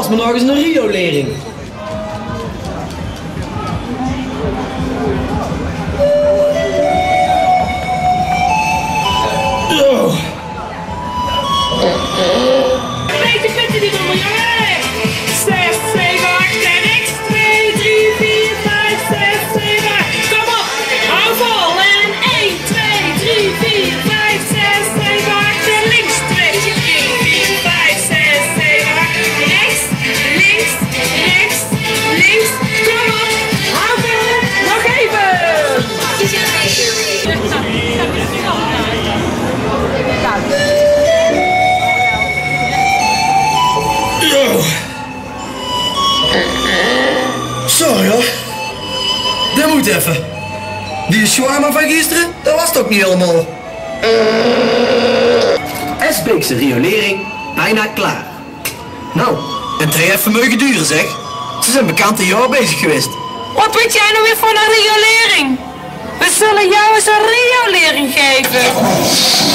was me nog eens een riolering. Beetje kunt die doen, jongen! 6, 7, 8 en rechts. 2, 3, 4, 5, 6, 7. Kom op! Hou vol! En 1, 2, 3, 4, 5, 6, 7, 8 en links. 2, 3, 4, 5, 6, 7, 8. Rechts, links, rechts, links. Kom op! Hou vol! Nog even! Sorry hoor. Dat moet even. Die shawarma van gisteren, dat was toch niet helemaal. Esbeekse riolering, bijna klaar. Nou, een even mogen duren zeg. Ze zijn bekend een jaar bezig geweest. Wat weet jij nou weer van een riolering? We zullen jou eens een riolering geven.